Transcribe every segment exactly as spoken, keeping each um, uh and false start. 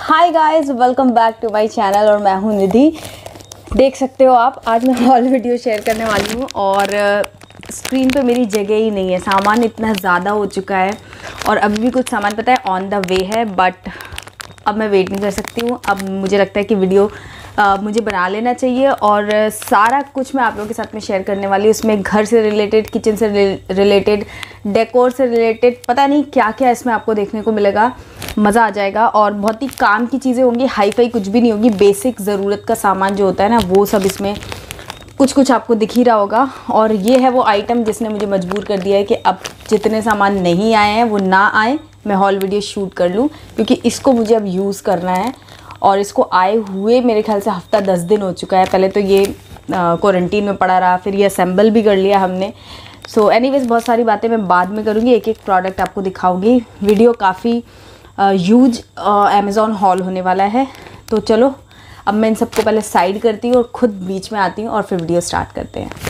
Hi guys, welcome back to my channel और मैं हूं निधि। देख सकते हो आप, आज मैं हॉल वीडियो शेयर करने वाली हूं और स्क्रीन पे मेरी जगह ही नहीं है। सामान इतना ज़्यादा हो चुका है और अभी भी कुछ सामान पता है ऑन द वे है, बट अब मैं वेट नहीं कर सकती हूँ। अब मुझे लगता है कि वीडियो आ, मुझे बना लेना चाहिए और सारा कुछ मैं आप लोगों के साथ में शेयर करने वाली हूँ। इसमें घर से रिलेटेड, किचन से रिलेटेड, डेकोर से रिलेटेड, पता नहीं क्या क्या इसमें आपको देखने को मिलेगा। मज़ा आ जाएगा और बहुत ही काम की चीज़ें होंगी, हाई फाई कुछ भी नहीं होगी। बेसिक ज़रूरत का सामान जो होता है ना, वो सब इसमें कुछ कुछ आपको दिख ही रहा होगा। और ये है वो आइटम जिसने मुझे मजबूर कर दिया है कि अब जितने सामान नहीं आए हैं वो ना आए, मैं हॉल वीडियो शूट कर लूँ, क्योंकि इसको मुझे अब यूज़ करना है। और इसको आए हुए मेरे ख्याल से हफ्ता दस दिन हो चुका है। पहले तो ये क्वारंटीन में पड़ा रहा, फिर ये असेंबल भी कर लिया हमने। सो एनीवेज, बहुत सारी बातें मैं बाद में करूँगी, एक एक प्रोडक्ट आपको दिखाऊँगी। वीडियो काफ़ी ह्यूज अमेज़ॉन हॉल होने वाला है। तो चलो अब मैं इन सबको पहले साइड करती हूँ और ख़ुद बीच में आती हूँ और फिर वीडियो स्टार्ट करते हैं।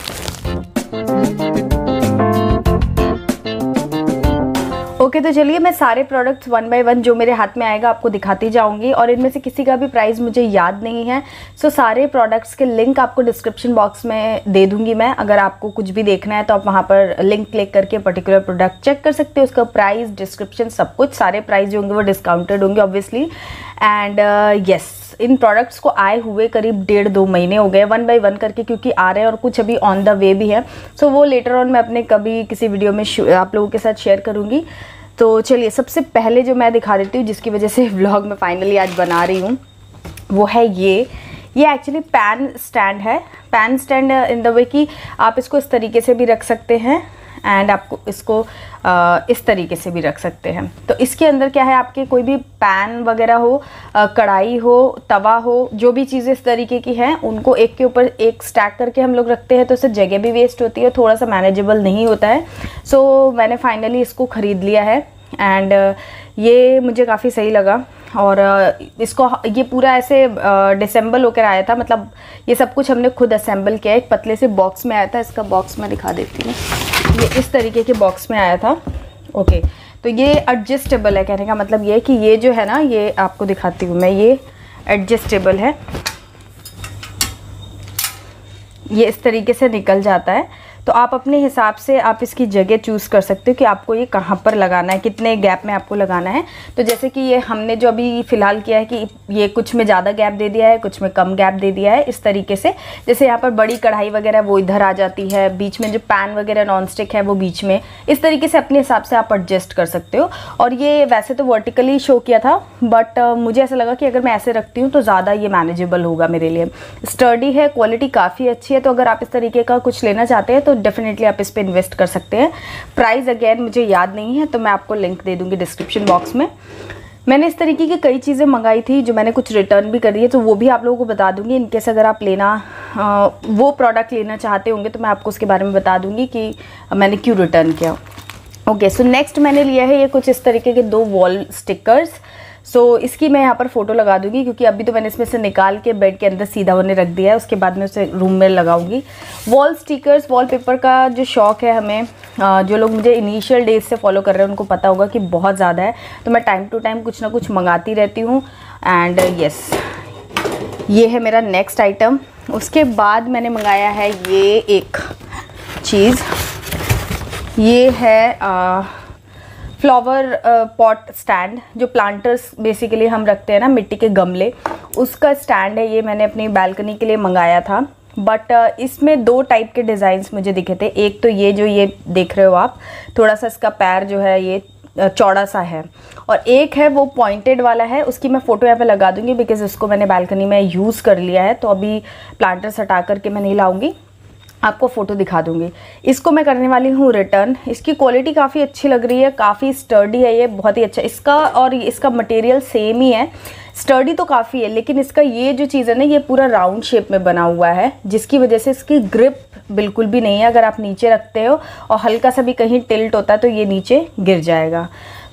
ओके okay, तो चलिए मैं सारे प्रोडक्ट्स वन बाय वन जो मेरे हाथ में आएगा आपको दिखाती जाऊंगी और इनमें से किसी का भी प्राइस मुझे याद नहीं है। सो सारे प्रोडक्ट्स के लिंक आपको डिस्क्रिप्शन बॉक्स में दे दूंगी मैं। अगर आपको कुछ भी देखना है तो आप वहां पर लिंक क्लिक करके पर्टिकुलर प्रोडक्ट चेक कर सकते हो। उसका प्राइस, डिस्क्रिप्शन, सब कुछ, सारे प्राइस जो होंगे वो डिस्काउंटेड होंगे ऑब्वियसली। एंड यस, इन प्रोडक्ट्स को आए हुए करीब डेढ़ दो महीने हो गए वन बाय वन करके, क्योंकि आ रहे हैं और कुछ अभी ऑन द वे भी है। सो so, वो लेटर ऑन मैं अपने कभी किसी वीडियो में आप लोगों के साथ शेयर करूँगी। तो चलिए सबसे पहले जो मैं दिखा देती हूँ, जिसकी वजह से व्लॉग में फाइनली आज बना रही हूँ, वो है ये ये एक्चुअली पैन स्टैंड है। Pen stand in the way कि आप इसको इस तरीके से भी रख सकते हैं एंड आपको इसको आ, इस तरीके से भी रख सकते हैं। तो इसके अंदर क्या है, आपके कोई भी पैन वगैरह हो, आ, कढ़ाई हो, तवा हो, जो भी चीज़ें इस तरीके की हैं, उनको एक के ऊपर एक स्टैक करके हम लोग रखते हैं, तो उससे जगह भी वेस्ट होती है, थोड़ा सा मैनेजेबल नहीं होता है। सो so, मैंने फाइनली इसको ख़रीद लिया है एंड ये मुझे काफ़ी सही लगा। और इसको ये पूरा ऐसे डिसेंबल होकर आया था, मतलब ये सब कुछ हमने खुद असेंबल किया। एक पतले से बॉक्स में आया था। इसका बॉक्स मैं दिखा देती हूँ। ये इस तरीके के बॉक्स में आया था। ओके, तो ये एडजस्टेबल है। कहने का मतलब ये है कि ये जो है ना, ये आपको दिखाती हूँ मैं, ये एडजस्टेबल है। ये इस तरीके से निकल जाता है, तो आप अपने हिसाब से आप इसकी जगह चूज़ कर सकते हो कि आपको ये कहाँ पर लगाना है, कितने गैप में आपको लगाना है। तो जैसे कि ये हमने जो अभी फ़िलहाल किया है कि ये कुछ में ज़्यादा गैप दे दिया है, कुछ में कम गैप दे दिया है, इस तरीके से। जैसे यहाँ पर बड़ी कढ़ाई वगैरह वो इधर आ जाती है, बीच में जो पैन वगैरह नॉन स्टिक है वो बीच में, इस तरीके से अपने हिसाब से आप एडजस्ट कर सकते हो। और ये वैसे तो वर्टिकली शो किया था, बट uh, मुझे ऐसा लगा कि अगर मैं ऐसे रखती हूँ तो ज़्यादा ये मैनेजेबल होगा मेरे लिए। स्टर्डी है, क्वालिटी काफ़ी अच्छी है। तो अगर आप इस तरीके का कुछ लेना चाहते हैं तो डेफिनेटली आप इस पे इन्वेस्ट कर सकते हैं। प्राइस अगेन मुझे याद नहीं है, तो मैं आपको लिंक दे दूंगी डिस्क्रिप्शन बॉक्स में। मैंने इस तरीके की कई चीज़ें मंगाई थी जो मैंने कुछ रिटर्न भी कर दी है, तो वो भी आप लोगों को बता दूंगी। इनकेस अगर आप लेना आ, वो प्रोडक्ट लेना चाहते होंगे तो मैं आपको उसके बारे में बता दूंगी कि मैंने क्यों रिटर्न किया। ओके, सो नेक्स्ट मैंने लिया है ये कुछ इस तरीके के दो वॉल स्टिकर्स। सो so, इसकी मैं यहाँ पर फ़ोटो लगा दूंगी, क्योंकि अभी तो मैंने इसमें से निकाल के बेड के अंदर सीधा होने रख दिया है। उसके बाद में उसे रूम में लगाऊंगी। वॉल स्टिकर्स, वॉलपेपर का जो शौक़ है हमें, जो लोग मुझे इनिशियल डेज से फॉलो कर रहे हैं उनको पता होगा कि बहुत ज़्यादा है। तो मैं टाइम टू टाइम कुछ ना कुछ मंगाती रहती हूँ। एंड यस, ये है मेरा नेक्स्ट आइटम। उसके बाद मैंने मंगाया है ये एक चीज़, ये है आ, फ्लावर पॉट स्टैंड, जो प्लांटर्स बेसिकली हम रखते हैं ना, मिट्टी के गमले, उसका स्टैंड है। ये मैंने अपनी बालकनी के लिए मंगाया था, बट uh, इसमें दो टाइप के डिज़ाइंस मुझे दिखे थे। एक तो ये जो ये देख रहे हो आप, थोड़ा सा इसका पैर जो है ये चौड़ा सा है, और एक है वो पॉइंटेड वाला है। उसकी मैं फ़ोटो यहाँ पे लगा दूंगी, बिकॉज उसको मैंने बालकनी में यूज़ कर लिया है। तो अभी प्लांटर्स हटा करके मैं नहीं लाऊंगी, आपको फ़ोटो दिखा दूंगी। इसको मैं करने वाली हूँ रिटर्न। इसकी क्वालिटी काफ़ी अच्छी लग रही है, काफ़ी स्टर्डी है ये, बहुत ही अच्छा। इसका और इसका मटेरियल सेम ही है, स्टर्डी तो काफ़ी है, लेकिन इसका ये जो चीज़ है ना, ये पूरा राउंड शेप में बना हुआ है, जिसकी वजह से इसकी ग्रिप बिल्कुल भी नहीं है। अगर आप नीचे रखते हो और हल्का सा भी कहीं टिल्ट होता है तो ये नीचे गिर जाएगा।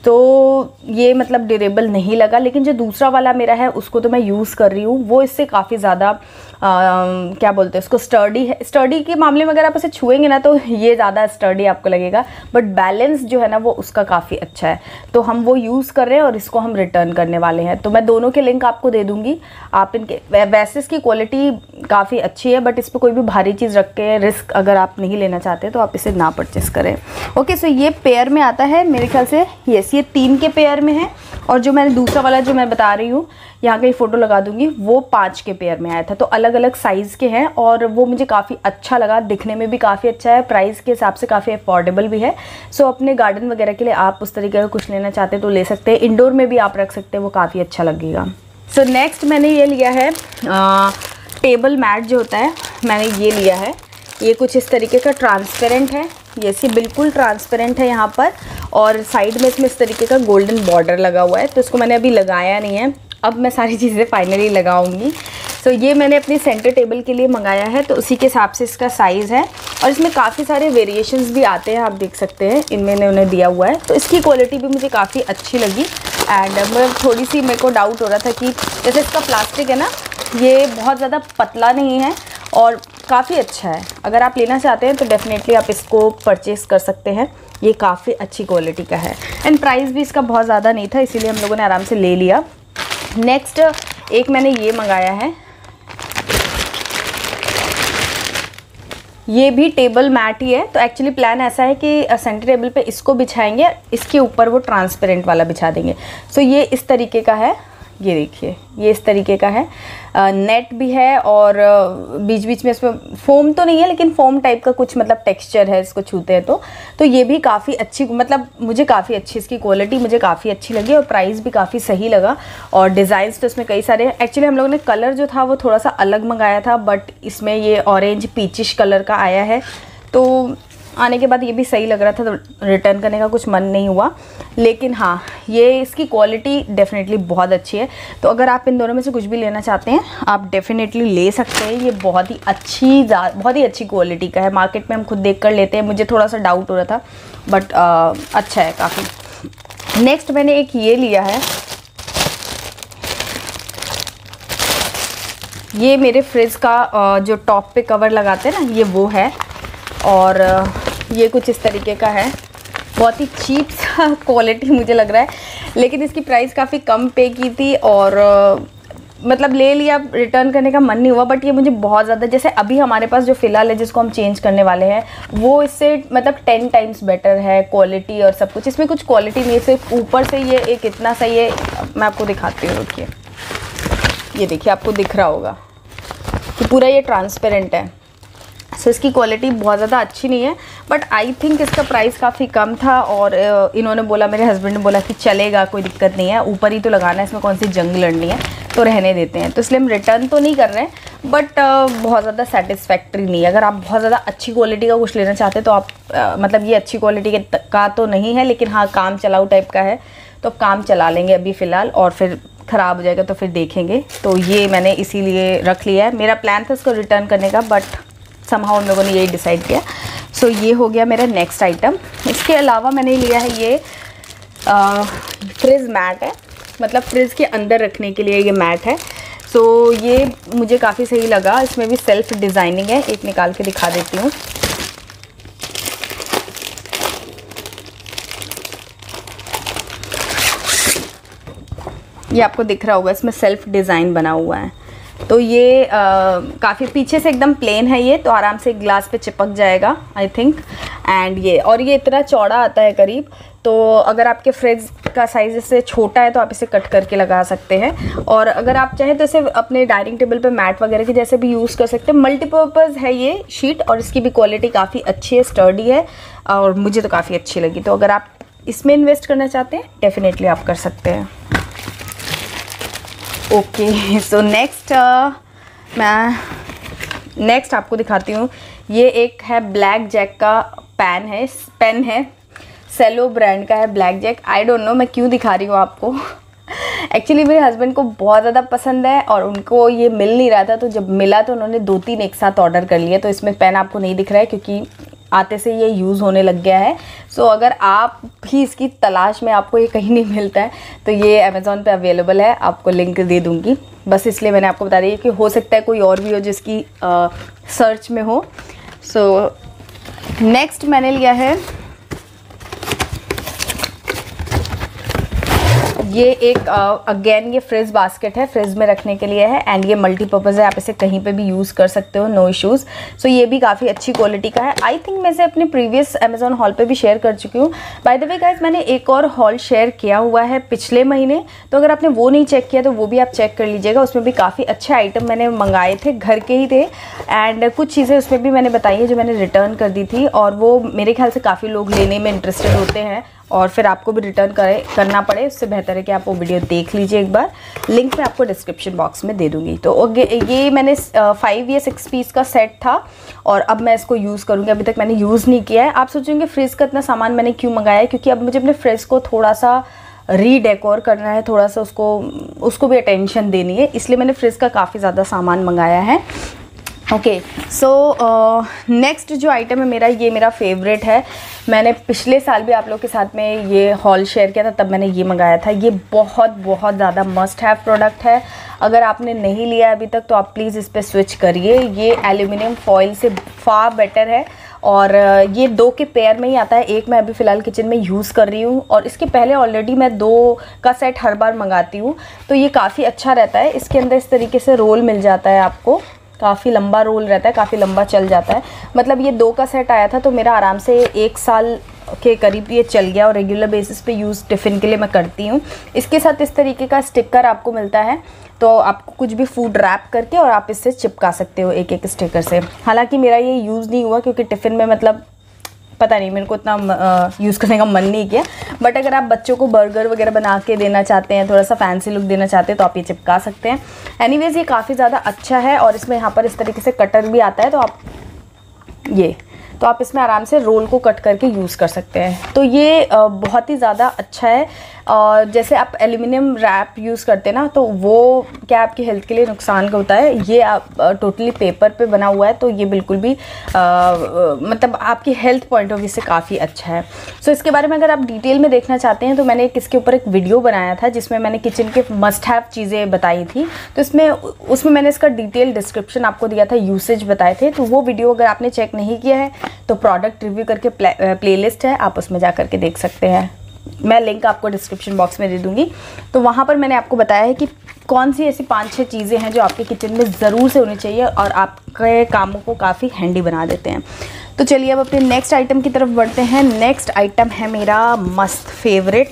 तो ये मतलब ड्यूरेबल नहीं लगा। लेकिन जो दूसरा वाला मेरा है उसको तो मैं यूज़ कर रही हूँ, वो इससे काफ़ी ज़्यादा क्या बोलते हैं उसको, स्टर्डी है। स्टर्डी के मामले में अगर आप इसे छुएंगे ना तो ये ज़्यादा स्टर्डी आपको लगेगा, बट बैलेंस जो है ना वो उसका काफ़ी अच्छा है। तो हम वो यूज़ कर रहे हैं और इसको हम रिटर्न करने वाले हैं। तो मैं दोनों के लिंक आपको दे दूँगी, आप इनके, वैसे इसकी क्वालिटी काफ़ी अच्छी है, बट इस पर कोई भी भारी चीज़ रख के रिस्क अगर आप नहीं लेना चाहते तो आप इसे ना परचेस करें। ओके, सो ये पेयर में आता है मेरे ख्याल से, यस ये तीन के पेयर में है। और जो मैंने दूसरा वाला जो मैं बता रही हूँ, यहाँ कहीं फ़ोटो लगा दूंगी, वो पाँच के पेयर में आया था। तो अलग अलग साइज़ के हैं और वो मुझे काफ़ी अच्छा लगा, दिखने में भी काफ़ी अच्छा है, प्राइस के हिसाब से काफ़ी अफोर्डेबल भी है। सो अपने गार्डन वगैरह के लिए आप उस तरीके का कुछ लेना चाहते हैं तो ले सकते हैं, इंडोर में भी आप रख सकते हैं, वो काफ़ी अच्छा लगेगा। सो नेक्स्ट मैंने ये लिया है आ, टेबल मैट जो होता है, मैंने ये लिया है। ये कुछ इस तरीके का ट्रांसपेरेंट है, ये सी बिल्कुल ट्रांसपेरेंट है यहाँ पर, और साइड में इसमें इस तरीके का गोल्डन बॉर्डर लगा हुआ है। तो इसको मैंने अभी लगाया नहीं है, अब मैं सारी चीज़ें फाइनली लगाऊंगी। सो so, ये मैंने अपनी सेंटर टेबल के लिए मंगाया है, तो उसी के हिसाब से इसका साइज़ है। और इसमें काफ़ी सारे वेरिएशंस भी आते हैं, आप देख सकते हैं इनमें ने उन्हें दिया हुआ है। तो इसकी क्वालिटी भी मुझे काफ़ी अच्छी लगी। एंड मैं थोड़ी सी मेरे को डाउट हो रहा था कि जैसे इसका प्लास्टिक है ना, ये बहुत ज़्यादा पतला नहीं है और काफ़ी अच्छा है। अगर आप लेना चाहते हैं तो डेफिनेटली आप इसको परचेज़ कर सकते हैं, ये काफ़ी अच्छी क्वालिटी का है। एंड प्राइस भी इसका बहुत ज़्यादा नहीं था, इसीलिए हम लोगों ने आराम से ले लिया। नेक्स्ट एक मैंने ये मंगाया है, ये भी टेबल मैट ही है। तो एक्चुअली प्लान ऐसा है कि सेंटर टेबल पे इसको बिछाएंगे, इसके ऊपर वो ट्रांसपेरेंट वाला बिछा देंगे। सो ये इस तरीके का है, ये देखिए ये इस तरीके का है, नेट भी है और बीच बीच में इसमें फोम तो नहीं है लेकिन फोम टाइप का कुछ मतलब टेक्सचर है इसको छूते हैं तो तो ये भी काफ़ी अच्छी, मतलब मुझे काफ़ी अच्छी इसकी क्वालिटी मुझे काफ़ी अच्छी लगी और प्राइस भी काफ़ी सही लगा। और डिज़ाइंस तो इसमें कई सारे, एक्चुअली हम लोगों ने कलर जो था वो थोड़ा सा अलग मंगाया था, बट इसमें ये ऑरेंज पीचिश कलर का आया है। तो आने के बाद ये भी सही लग रहा था, तो रिटर्न करने का कुछ मन नहीं हुआ। लेकिन हाँ, ये इसकी क्वालिटी डेफिनेटली बहुत अच्छी है। तो अगर आप इन दोनों में से कुछ भी लेना चाहते हैं आप डेफिनेटली ले सकते हैं। ये बहुत ही अच्छी बहुत ही अच्छी क्वालिटी का है। मार्केट में हम खुद देख कर लेते हैं, मुझे थोड़ा सा डाउट हो रहा था, बट आ, अच्छा है काफ़ी। नेक्स्ट मैंने एक ये लिया है, ये मेरे फ्रिज का जो टॉप पे कवर लगाते हैं ना, ये वो है। और ये कुछ इस तरीके का है, बहुत ही चीप सा क्वालिटी मुझे लग रहा है, लेकिन इसकी प्राइस काफ़ी कम पे की थी और मतलब ले लिया, रिटर्न करने का मन नहीं हुआ। बट ये मुझे बहुत ज़्यादा, जैसे अभी हमारे पास जो फ़िलहाल है जिसको हम चेंज करने वाले हैं, वो इससे मतलब टेन टाइम्स बेटर है क्वालिटी और सब कुछ। इसमें कुछ क्वालिटी नहीं है, सिर्फ ऊपर से ये एक इतना सही है। मैं आपको दिखाती हूँ, रुकिए, ये देखिए आपको दिख रहा होगा कि पूरा ये ट्रांसपेरेंट है। सो इसकी क्वालिटी बहुत ज़्यादा अच्छी नहीं है, बट आई थिंक इसका प्राइस काफ़ी कम था और इन्होंने बोला, मेरे हस्बैंड ने बोला कि चलेगा, कोई दिक्कत नहीं है, ऊपर ही तो लगाना है, इसमें कौन सी जंग लड़नी है, तो रहने देते हैं। तो इसलिए हम रिटर्न तो नहीं कर रहे हैं, बट बहुत ज़्यादा सेटिस्फैक्ट्री नहीं है। अगर आप बहुत ज़्यादा अच्छी क्वालिटी का कुछ लेना चाहते हैं तो आप आ, मतलब ये अच्छी क्वालिटी का तो नहीं है, लेकिन हाँ काम चलाऊ टाइप का है, तो आप काम चला लेंगे अभी फ़िलहाल, और फिर ख़राब हो जाएगा तो फिर देखेंगे। तो ये मैंने इसीलिए रख लिया है। मेरा प्लान था इसको रिटर्न करने का, बट समहाउ उन लोगों ने यही डिसाइड किया। सो so, ये हो गया मेरा नेक्स्ट आइटम। इसके अलावा मैंने लिया है ये फ्रिज मैट है, मतलब फ्रिज के अंदर रखने के लिए ये मैट है। सो so, ये मुझे काफ़ी सही लगा। इसमें भी सेल्फ डिज़ाइनिंग है, एक निकाल के दिखा देती हूँ। ये आपको दिख रहा होगा, इसमें सेल्फ डिज़ाइन बना हुआ है। तो ये काफ़ी पीछे से एकदम प्लेन है ये, तो आराम से ग्लास पे चिपक जाएगा आई थिंक। एंड ये और ये इतना चौड़ा आता है करीब, तो अगर आपके फ्रिज का साइज़ इससे छोटा है तो आप इसे कट करके लगा सकते हैं। और अगर आप चाहें तो इसे अपने डाइनिंग टेबल पे मैट वगैरह के जैसे भी यूज़ कर सकते हैं। मल्टीपर्पज़ है ये शीट और इसकी भी क्वालिटी काफ़ी अच्छी है, स्टर्डी है और मुझे तो काफ़ी अच्छी लगी। तो अगर आप इसमें इन्वेस्ट करना चाहते हैं डेफिनेटली आप कर सकते हैं। ओके, सो नेक्स्ट मैं नेक्स्ट आपको दिखाती हूँ। ये एक है ब्लैक जैक का पैन है, पेन है, सेलो ब्रांड का है Black Jack. I don't know मैं क्यों दिखा रही हूँ आपको। एक्चुअली मेरे हस्बैंड को बहुत ज़्यादा पसंद है और उनको ये मिल नहीं रहा था, तो जब मिला तो उन्होंने दो तीन एक साथ ऑर्डर कर लिए। तो इसमें पेन आपको नहीं दिख रहा है क्योंकि आते से ये यूज़ होने लग गया है। सो so, अगर आप भी इसकी तलाश में, आपको ये कहीं नहीं मिलता है, तो ये अमेज़ॉन पे अवेलेबल है, आपको लिंक दे दूँगी। बस इसलिए मैंने आपको बता दी कि हो सकता है कोई और भी हो जिसकी सर्च में हो। सो नेक्स्ट मैंने लिया है ये एक अगेन uh, ये फ्रिज बास्केट है, फ्रिज में रखने के लिए है एंड ये मल्टीपर्पज़ है, आप इसे कहीं पे भी यूज़ कर सकते हो, नो इश्यूज़। सो ये भी काफ़ी अच्छी क्वालिटी का है। आई थिंक मैं इसे अपने प्रीवियस अमेज़ॉन हॉल पे भी शेयर कर चुकी हूँ। बाय द वे गाइस, मैंने एक और हॉल शेयर किया हुआ है पिछले महीने, तो अगर आपने वो नहीं चेक किया तो वो भी आप चेक कर लीजिएगा। उसमें भी काफ़ी अच्छे आइटम मैंने मंगाए थे, घर के ही थे एंड कुछ चीज़ें उसमें भी मैंने बताई है जो मैंने रिटर्न कर दी थी, और वो मेरे ख्याल से काफ़ी लोग लेने में इंटरेस्टेड होते हैं और फिर आपको भी रिटर्न करे करना पड़े, उससे बेहतर है कि आप वो वीडियो देख लीजिए एक बार। लिंक मैं आपको डिस्क्रिप्शन बॉक्स में दे दूँगी। तो ये मैंने फाइव या सिक्स पीस का सेट था और अब मैं इसको यूज़ करूँगी। अभी तक मैंने यूज़ नहीं किया है। आप सोचेंगे फ्रिज का इतना सामान मैंने क्यों मंगाया है, क्योंकि अब मुझे अपने फ्रिज को थोड़ा सा रीडेकोर करना है, थोड़ा सा उसको उसको भी अटेंशन देनी है, इसलिए मैंने फ्रिज का काफ़ी ज़्यादा सामान मंगाया है। ओके, सो नेक्स्ट जो आइटम है मेरा, ये मेरा फेवरेट है। मैंने पिछले साल भी आप लोग के साथ में ये हॉल शेयर किया था, तब मैंने ये मंगाया था। ये बहुत बहुत ज़्यादा मस्ट हैव प्रोडक्ट है। अगर आपने नहीं लिया अभी तक तो आप प्लीज़ इस पर स्विच करिए। ये एल्यूमिनियम फॉइल से फार बेटर है और ये दो के पेयर में ही आता है। एक मैं अभी फ़िलहाल किचन में यूज़ कर रही हूँ और इसके पहले ऑलरेडी मैं दो का सेट हर बार मंगाती हूँ, तो ये काफ़ी अच्छा रहता है। इसके अंदर इस तरीके से रोल मिल जाता है आपको, काफ़ी लंबा रोल रहता है, काफ़ी लंबा चल जाता है। मतलब ये दो का सेट आया था तो मेरा आराम से एक साल के करीब ये चल गया और रेगुलर बेसिस पे यूज़ टिफ़िन के लिए मैं करती हूँ। इसके साथ इस तरीके का स्टिकर आपको मिलता है, तो आपको कुछ भी फूड रैप करके और आप इससे चिपका सकते हो एक एक स्टिकर से। हालांकि मेरा ये यूज़ नहीं हुआ क्योंकि टिफ़िन में मतलब पता नहीं, मेरे को इतना यूज़ करने का मन नहीं किया। बट अगर आप बच्चों को बर्गर वगैरह बना के देना चाहते हैं, थोड़ा सा फैंसी लुक देना चाहते हैं, तो आप ये चिपका सकते हैं। एनीवेज़ ये काफ़ी ज़्यादा अच्छा है और इसमें यहाँ पर इस तरीके से कटर भी आता है, तो आप ये तो आप इसमें आराम से रोल को कट करके यूज़ कर सकते हैं। तो ये बहुत ही ज़्यादा अच्छा है। और जैसे आप एल्यूमिनियम रैप यूज़ करते हैं ना, तो वो क्या आपकी हेल्थ के लिए नुकसान का होता है। ये आप टोटली पेपर पे बना हुआ है, तो ये बिल्कुल भी आ, मतलब आपकी हेल्थ पॉइंट ऑफ व्यू से काफ़ी अच्छा है। सो so, इसके बारे में अगर आप डिटेल में देखना चाहते हैं तो मैंने एक इसके ऊपर एक वीडियो बनाया था जिसमें मैंने किचन के मस्ट हैव चीज़ें बताई थी। तो इसमें उसमें मैंने इसका डिटेल डिस्क्रिप्शन आपको दिया था, यूसेज बताए थे। तो वो वीडियो अगर आपने चेक नहीं किया है तो प्रोडक्ट रिव्यू करके प्ले, प्लेलिस्ट है, आप उसमें जा करके देख सकते हैं। मैं लिंक आपको डिस्क्रिप्शन बॉक्स में दे दूंगी। तो वहाँ पर मैंने आपको बताया है कि कौन सी ऐसी पांच छह चीज़ें हैं जो आपके किचन में ज़रूर से होनी चाहिए और आपके कामों को काफ़ी हैंडी बना देते हैं। तो चलिए अब अपने नेक्स्ट आइटम की तरफ बढ़ते हैं। नेक्स्ट आइटम है मेरा मस्त फेवरेट,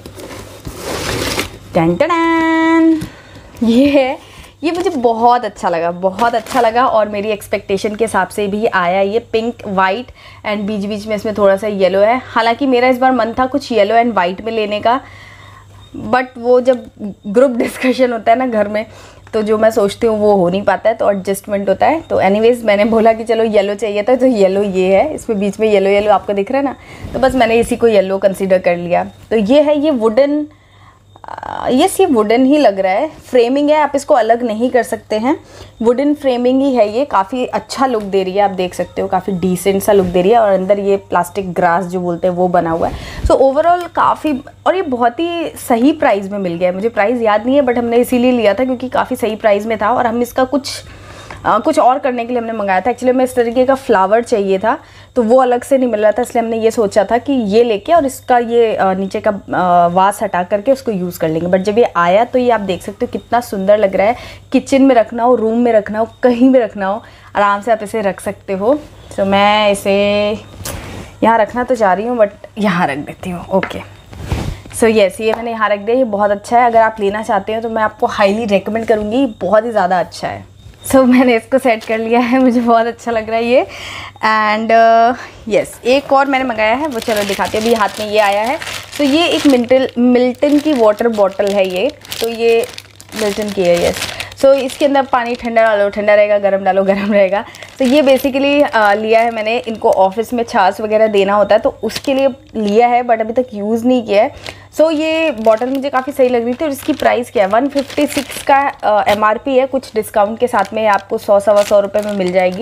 टन टन, ये है। ये मुझे बहुत अच्छा लगा, बहुत अच्छा लगा और मेरी एक्सपेक्टेशन के हिसाब से भी आया। ये पिंक वाइट एंड बीच बीच में इसमें थोड़ा सा येलो है। हालांकि मेरा इस बार मन था कुछ येलो एंड वाइट में लेने का, बट वो जब ग्रुप डिस्कशन होता है ना घर में, तो जो मैं सोचती हूँ वो हो नहीं पाता है, तो एडजस्टमेंट होता है। तो एनीवेज मैंने बोला कि चलो येलो चाहिए था, तो येलो ये है। इसमें बीच में येलो येलो आपको दिख रहा है ना, तो बस मैंने इसी को येलो कंसिडर कर लिया। तो ये है, ये वुडन, यस ये वुडन ही लग रहा है। फ्रेमिंग है, आप इसको अलग नहीं कर सकते हैं, वुडन फ्रेमिंग ही है। ये काफ़ी अच्छा लुक दे रही है, आप देख सकते हो, काफ़ी डिसेंट सा लुक दे रही है। और अंदर ये प्लास्टिक ग्रास जो बोलते हैं वो बना हुआ है। सो ओवरऑल काफ़ी, और ये बहुत ही सही प्राइस में मिल गया है। मुझे प्राइस याद नहीं है, बट हमने इसीलिए लिया था क्योंकि काफ़ी सही प्राइस में था और हम इसका कुछ आ, कुछ और करने के लिए हमने मंगाया था। एक्चुअली हमें इस तरीके का फ्लावर चाहिए था, तो वो अलग से नहीं मिल रहा था, इसलिए हमने ये सोचा था कि ये लेके और इसका ये आ, नीचे का आ, वास हटा करके उसको यूज़ कर लेंगे। बट जब ये आया तो ये आप देख सकते हो कितना सुंदर लग रहा है। किचन में रखना हो, रूम में रखना हो, कहीं भी रखना हो, आराम से आप इसे रख सकते हो। तो मैं इसे यहाँ रखना तो चाह रही हूँ, बट यहाँ रख देती हूँ। ओके, सो यस, ये मैंने यहाँ रख दिया। ये बहुत अच्छा है, अगर आप लेना चाहते हो तो मैं आपको हाईली रिकमेंड करूँगी, बहुत ही ज़्यादा अच्छा है। सो so, मैंने इसको सेट कर लिया है, मुझे बहुत अच्छा लग रहा है ये। एंड यस uh, yes, एक और मैंने मंगाया है, वो चलो दिखाते हैं। अभी हाथ में ये आया है। तो so, ये एक मिल्टन मिल्टन की वाटर बॉटल है ये। तो ये मिल्टन की है, यस। सो so, इसके अंदर पानी ठंडा डालो ठंडा रहेगा, गर्म डालो गर्म रहेगा। तो ये बेसिकली uh, लिया है मैंने। इनको ऑफिस में छाछ वगैरह देना होता है, तो उसके लिए लिया है, बट अभी तक यूज़ नहीं किया है। सो so, ये बॉटल मुझे काफ़ी सही लग रही थी। और इसकी प्राइस क्या है, वन फिफ्टी सिक्स का एम आर पी है। कुछ डिस्काउंट के साथ में आपको सौ सवा सौ रुपये में मिल जाएगी।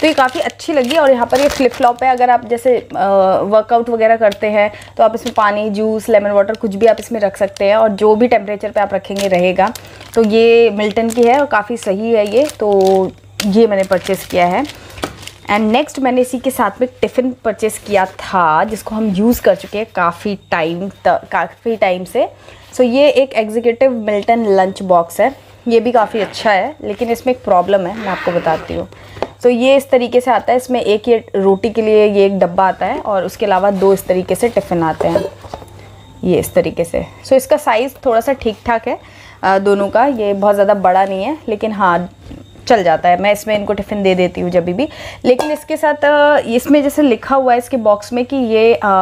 तो ये काफ़ी अच्छी लगी। और यहाँ पर ये फ्लिप फ्लॉप है, अगर आप जैसे वर्कआउट वगैरह करते हैं तो आप इसमें पानी, जूस, लेमन वाटर कुछ भी आप इसमें रख सकते हैं, और जो भी टेम्परेचर पे आप रखेंगे रहेगा। तो ये मिल्टन की है और काफ़ी सही है ये, तो ये मैंने परचेज़ किया है। एंड नेक्स्ट मैंने इसी के साथ में टिफ़िन परचेज़ किया था, जिसको हम यूज़ कर चुके हैं काफ़ी टाइम काफ़ी टाइम से। सो so, ये एक एग्जीक्यूटिव मिल्टन लंच बॉक्स है, ये भी काफ़ी अच्छा है, लेकिन इसमें एक प्रॉब्लम है, मैं आपको बताती हूँ। तो ये इस तरीके से आता है, इसमें एक ये रोटी के लिए ये एक डब्बा आता है, और उसके अलावा दो इस तरीके से टिफ़िन आते हैं, ये इस तरीके से। सो इसका साइज़ थोड़ा सा ठीक ठाक है दोनों का, ये बहुत ज़्यादा बड़ा नहीं है, लेकिन हाँ चल जाता है। मैं इसमें इनको टिफ़िन दे देती हूँ जब भी। लेकिन इसके साथ इसमें जैसे लिखा हुआ है इसके बॉक्स में कि ये uh,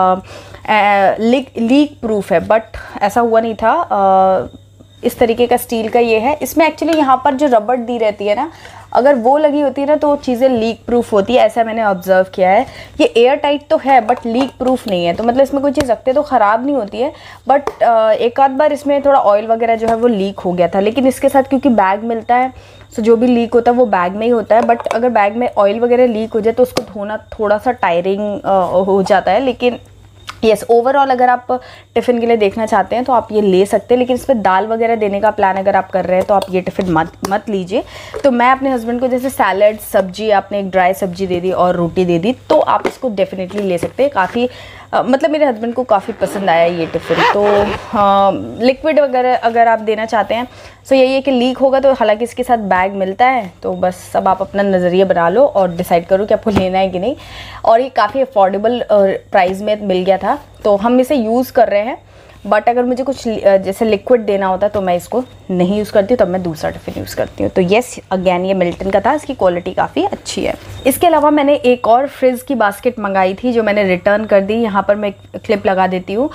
uh, leak leak proof है, बट ऐसा हुआ नहीं था। आ, इस तरीके का स्टील का ये है। इसमें एक्चुअली यहाँ पर जो रबड़ दी रहती है ना, अगर वो लगी होती है ना तो चीज़ें लीक प्रूफ होती है, ऐसा मैंने ऑब्जर्व किया है। ये एयर टाइट तो है बट लीक प्रूफ नहीं है, तो मतलब इसमें कोई चीज़ रखते तो ख़राब नहीं होती है। बट एक आध बार इसमें थोड़ा ऑयल वगैरह जो है वो लीक हो गया था, लेकिन इसके साथ क्योंकि बैग मिलता है, सो जो भी लीक होता है वो बैग में ही होता है। बट अगर बैग में ऑयल वगैरह लीक हो जाए तो उसको धोना थोड़ा सा टायरिंग हो जाता है। लेकिन यस, ओवरऑल अगर आप टिफ़िन के लिए देखना चाहते हैं तो आप ये ले सकते हैं, लेकिन इसमें दाल वगैरह देने का प्लान अगर आप कर रहे हैं तो आप ये टिफ़िन मत मत लीजिए। तो मैं अपने हस्बैंड को जैसे सैलड, सब्जी, आपने एक ड्राई सब्जी दे दी और रोटी दे दी, तो आप इसको डेफिनेटली ले सकते हैं। काफ़ी मतलब मेरे हस्बैंड को काफ़ी पसंद आया ये टिफ़िन। तो लिक्विड वगैरह अगर आप देना चाहते हैं, सो यही है कि लीक होगा तो हालांकि इसके साथ बैग मिलता है, तो बस अब आप अपना नज़रिया बना लो और डिसाइड करो कि आपको लेना है कि नहीं। और ये काफ़ी अफोर्डेबल प्राइस में मिल गया था, तो हम इसे यूज़ कर रहे हैं। बट अगर मुझे कुछ जैसे लिक्विड देना होता है तो मैं इसको नहीं यूज़ करती हूँ, तब मैं दूसरा टिफ़िन यूज़ करती हूँ। तो येस, अगेन ये मिल्टन का था, इसकी क्वालिटी काफ़ी अच्छी है। इसके अलावा मैंने एक और फ्रिज की बास्केट मंगाई थी जो मैंने रिटर्न कर दी। यहाँ पर मैं क्लिप लगा देती हूँ।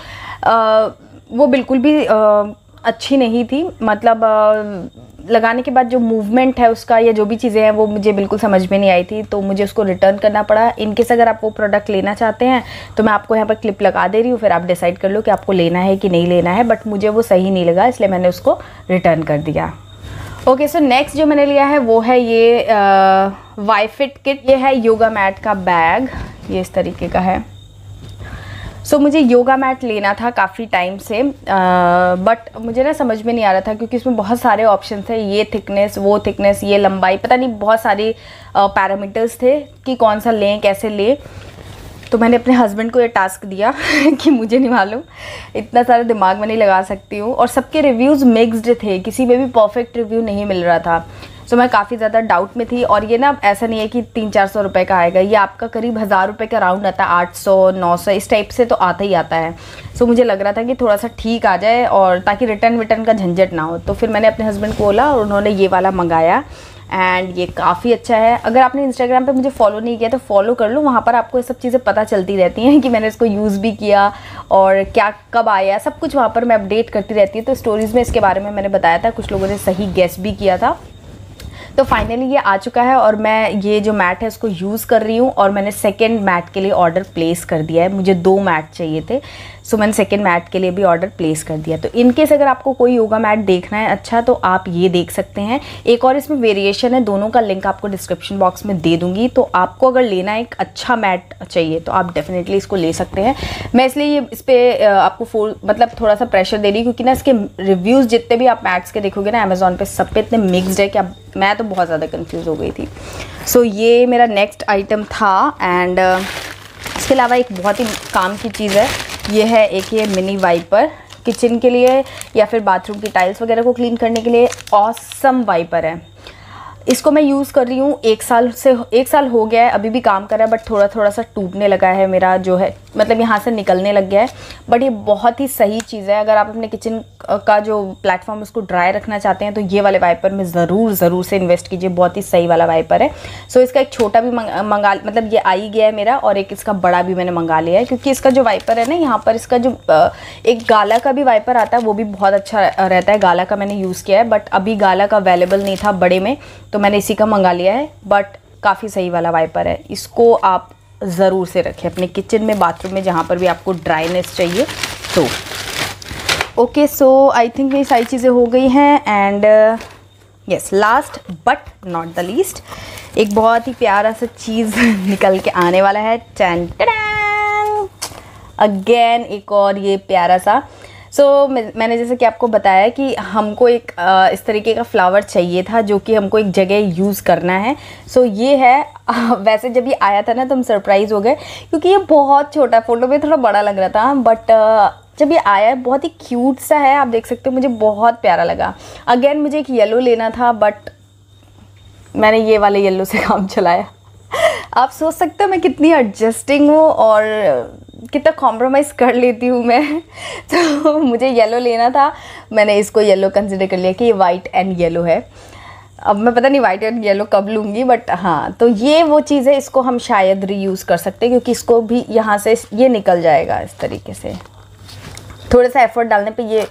वो बिल्कुल भी आ, अच्छी नहीं थी, मतलब आ, लगाने के बाद जो मूवमेंट है उसका या जो भी चीज़ें हैं वो मुझे बिल्कुल समझ में नहीं आई थी, तो मुझे उसको रिटर्न करना पड़ा। इनकेस अगर आप वो प्रोडक्ट लेना चाहते हैं तो मैं आपको यहाँ पर क्लिप लगा दे रही हूँ, फिर आप डिसाइड कर लो कि आपको लेना है कि नहीं लेना है। बट मुझे वो सही नहीं लगा, इसलिए मैंने उसको रिटर्न कर दिया। ओके, सो नेक्स्ट जो मैंने लिया है वो है ये वाईफिट किट। ये है योगा मैट का बैग, ये इस तरीके का है। सो so, मुझे योगा मैट लेना था काफ़ी टाइम से, बट मुझे ना समझ में नहीं आ रहा था क्योंकि इसमें बहुत सारे ऑप्शन थे, ये थिकनेस, वो थिकनेस, ये लंबाई, पता नहीं बहुत सारे पैरामीटर्स थे कि कौन सा लें, कैसे लें। तो मैंने अपने हस्बैंड को ये टास्क दिया कि मुझे नहीं मालूम, इतना सारा दिमाग में नहीं लगा सकती हूँ। और सबके रिव्यूज़ मिक्स्ड थे, किसी में भी परफेक्ट रिव्यू नहीं मिल रहा था। सो so, मैं काफ़ी ज़्यादा डाउट में थी। और ये ना ऐसा नहीं है कि तीन चार सौ रुपये का आएगा, ये आपका करीब हज़ार रुपये का राउंड आता है, आठ सौ नौ सौ इस टाइप से तो आता ही आता है। सो so, मुझे लग रहा था कि थोड़ा सा ठीक आ जाए और ताकि रिटर्न विटर्न का झंझट ना हो। तो फिर मैंने अपने हस्बैंड को बोला और उन्होंने ये वाला मंगाया, एंड ये काफ़ी अच्छा है। अगर आपने इंस्टाग्राम पे मुझे फॉलो नहीं किया तो फॉलो कर लो, वहाँ पर आपको ये सब चीज़ें पता चलती रहती हैं कि मैंने इसको यूज़ भी किया और क्या कब आया, सब कुछ वहाँ पर मैं अपडेट करती रहती हूँ। तो स्टोरीज़ में इसके बारे में मैंने बताया था, कुछ लोगों ने सही गेस भी किया था। तो फाइनली ये आ चुका है और मैं ये जो मैट है उसको यूज़ कर रही हूँ। और मैंने सेकेंड मैट के लिए ऑर्डर प्लेस कर दिया है, मुझे दो मैट चाहिए थे, सो मैंने सेकेंड मैट के लिए भी ऑर्डर प्लेस कर दिया। तो इनकेस अगर आपको कोई योगा मैट देखना है अच्छा, तो आप ये देख सकते हैं। एक और इसमें वेरिएशन है, दोनों का लिंक आपको डिस्क्रिप्शन बॉक्स में दे दूँगी। तो आपको अगर लेना है, एक अच्छा मैट चाहिए, तो आप डेफिनेटली इसको ले सकते हैं। मैं इसलिए ये इस पर आपको फुल मतलब थोड़ा सा प्रेशर दे रही क्योंकि ना इसके रिव्यूज़ जितने भी आप मैट्स के देखोगे ना अमेज़ॉन पे, सब पे इतने मिक्सड है कि आप मैं तो बहुत ज़्यादा कंफ्यूज हो गई थी। सो so, ये मेरा नेक्स्ट आइटम था। एंड uh, इसके अलावा एक बहुत ही काम की चीज़ है, ये है एक ये मिनी वाइपर, किचन के लिए या फिर बाथरूम की टाइल्स वगैरह को क्लीन करने के लिए ऑसम वाइपर है। इसको मैं यूज़ कर रही हूँ एक साल से, एक साल हो गया है, अभी भी काम कर रहा है, बट थोड़ा थोड़ा सा टूटने लगा है मेरा जो है, मतलब यहाँ से निकलने लग गया है। बट ये बहुत ही सही चीज़ है, अगर आप अपने किचन का जो प्लेटफॉर्म उसको ड्राई रखना चाहते हैं तो ये वाले वाइपर में ज़रूर ज़रूर से इन्वेस्ट कीजिए, बहुत ही सही वाला वाइपर है। सो इसका एक छोटा भी मंगा मतलब ये आ ही गया है मेरा, और एक इसका बड़ा भी मैंने मंगा लिया है क्योंकि इसका जो वाइपर है ना, यहाँ पर इसका जो एक गाला का भी वाइपर आता है वो भी बहुत अच्छा रहता है। गाला का मैंने यूज़ किया है, बट अभी गाला का अवेलेबल नहीं था बड़े में, तो मैंने इसी का मंगा लिया है। बट काफ़ी सही वाला वाइपर है, इसको आप ज़रूर से रखें अपने किचन में, बाथरूम में, जहाँ पर भी आपको ड्राइनेस चाहिए। तो ओके, सो आई थिंक मेरी सारी चीज़ें हो गई हैं। And yes, last but not the least, एक बहुत ही प्यारा सा चीज़ निकल के आने वाला है। टन टन, अगेन एक और ये प्यारा सा। सो so, मैंने जैसे कि आपको बताया कि हमको एक आ, इस तरीके का फ्लावर चाहिए था जो कि हमको एक जगह यूज़ करना है। सो so, ये है। आ, वैसे जब ये आया था ना तो हम सरप्राइज़ हो गए क्योंकि ये बहुत छोटा, फ़ोटो में थोड़ा बड़ा लग रहा था, बट जब ये आया बहुत ही क्यूट सा है, आप देख सकते हो, मुझे बहुत प्यारा लगा। अगेन मुझे एक येलो लेना था बट मैंने ये वाले येलो से काम चलाया। आप सोच सकते हो मैं कितनी एडजस्टिंग हूँ और कितना कॉम्प्रोमाइज़ कर लेती हूँ मैं। तो मुझे येलो लेना था, मैंने इसको येलो कंसिडर कर लिया कि ये वाइट एंड येलो है। अब मैं पता नहीं वाइट एंड येलो कब लूँगी, बट हाँ, तो ये वो चीज़ है, इसको हम शायद रीयूज़ कर सकते हैं क्योंकि इसको भी यहाँ से ये निकल जाएगा इस तरीके से। थोड़ा सा एफर्ट डालने पे ये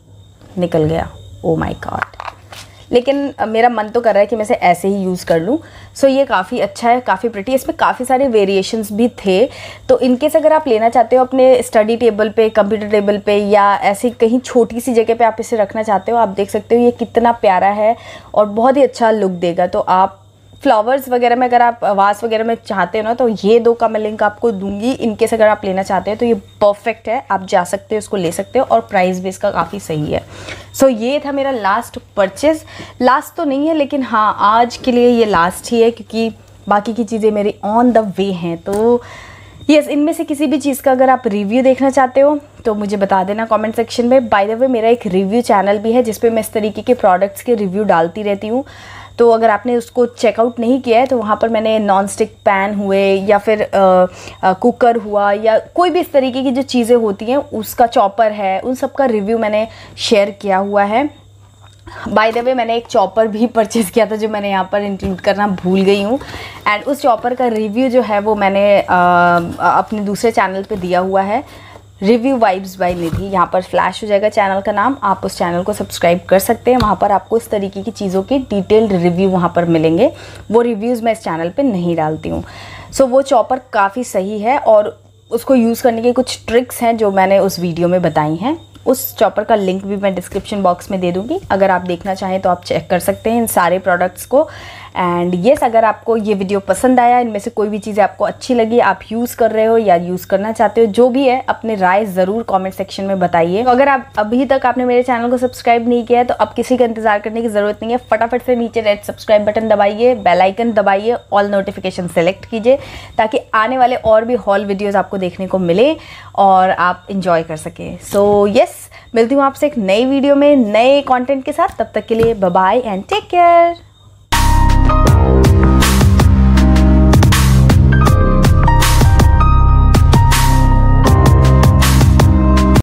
निकल गया, ओ माय गॉड। लेकिन मेरा मन तो कर रहा है कि मैं इसे ऐसे ही यूज़ कर लूँ। सो ये काफ़ी अच्छा है, काफ़ी प्रिटी। इसमें काफ़ी सारे वेरिएशंस भी थे, तो इनकेस अगर आप लेना चाहते हो अपने स्टडी टेबल पे, कंप्यूटर टेबल पे या ऐसी कहीं छोटी सी जगह पे आप इसे रखना चाहते हो, आप देख सकते हो ये कितना प्यारा है और बहुत ही अच्छा लुक देगा। तो आप फ्लावर्स वगैरह में, अगर आप वास वगैरह में चाहते हो ना, तो ये दो का मैं लिंक आपको दूंगी। इनकेस अगर आप लेना चाहते हो तो ये परफेक्ट है, आप जा सकते हो, इसको ले सकते हो और प्राइस भी इसका काफ़ी सही है। सो so, ये था मेरा लास्ट परचेज़। लास्ट तो नहीं है लेकिन हाँ, आज के लिए ये लास्ट ही है क्योंकि बाकी की चीज़ें मेरी ऑन द वे हैं। तो यस, इनमें से किसी भी चीज़ का अगर आप रिव्यू देखना चाहते हो तो मुझे बता देना कमेंट सेक्शन में। बाय द वे मेरा एक रिव्यू चैनल भी है जिस पे मैं इस तरीके के प्रोडक्ट्स के रिव्यू डालती रहती हूँ। तो अगर आपने उसको चेकआउट नहीं किया है तो वहाँ पर मैंने नॉन स्टिक पैन हुए या फिर आ, आ, कुकर हुआ या कोई भी इस तरीके की जो चीज़ें होती हैं, उसका चॉपर है, उन सब का रिव्यू मैंने शेयर किया हुआ है। बाय द वे मैंने एक चॉपर भी परचेज़ किया था जो मैंने यहाँ पर इंक्लूड करना भूल गई हूँ, एंड उस चॉपर का रिव्यू जो है वो मैंने आ, अपने दूसरे चैनल पे दिया हुआ है, रिव्यू वाइब्स बाय निधि। यहाँ पर फ्लैश हो जाएगा चैनल का नाम, आप उस चैनल को सब्सक्राइब कर सकते हैं। वहाँ पर आपको इस तरीके की चीज़ों के डिटेल्ड रिव्यू वहाँ पर मिलेंगे। वो रिव्यूज़ मैं इस चैनल पे नहीं डालती हूँ। सो वो चॉपर काफ़ी सही है और उसको यूज़ करने के कुछ ट्रिक्स हैं जो मैंने उस वीडियो में बताई हैं। उस चॉपर का लिंक भी मैं डिस्क्रिप्शन बॉक्स में दे दूँगी, अगर आप देखना चाहें तो आप चेक कर सकते हैं इन सारे प्रोडक्ट्स को। एंड येस, अगर आपको ये वीडियो पसंद आया, इनमें से कोई भी चीज़ें आपको अच्छी लगी, आप यूज़ कर रहे हो या यूज़ करना चाहते हो, जो भी है अपने राय ज़रूर कमेंट सेक्शन में बताइए। तो अगर आप अभी तक आपने मेरे चैनल को सब्सक्राइब नहीं किया है तो अब किसी का इंतजार करने की ज़रूरत नहीं है, फटाफट से नीचे रेड सब्सक्राइब बटन दबाइए, बेल आइकन दबाइए, ऑल नोटिफिकेशन सेलेक्ट कीजिए ताकि आने वाले और भी हॉल वीडियोज़ आपको देखने को मिले और आप इंजॉय कर सकें। सो येस, मिलती हूँ आपसे एक नई वीडियो में नए कंटेंट के साथ। तब तक के लिए bye bye and take care.